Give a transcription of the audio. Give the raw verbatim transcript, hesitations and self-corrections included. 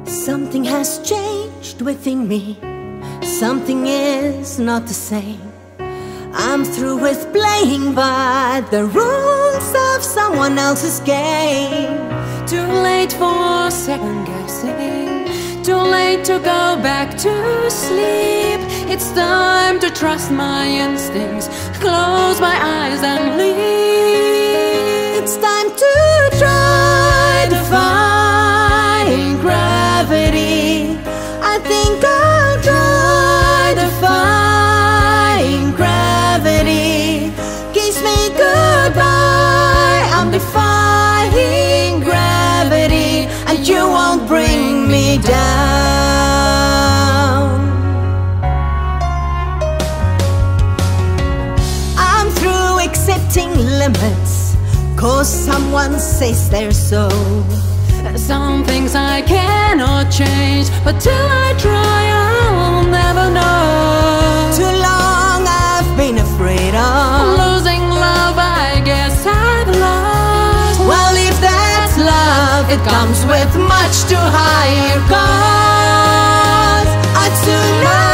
Something has changed within me. Something is not the same. I'm through with playing by the rules of someone else's game. Too late for second guessing, too late to go back to sleep. It's time to trust my instincts, close my eyes and leave. It's time to try defying gravity. I think I'll try defying gravity. Kiss me goodbye, I'm defying gravity, and you won't bring me down. I'm through accepting limits, cause someone says they're so. Some things I cannot change, but till I try I'll never know. Too long I've been afraid of losing love, I guess I've lost. Well, if that's love, it comes with much too higher cost. I'd sooner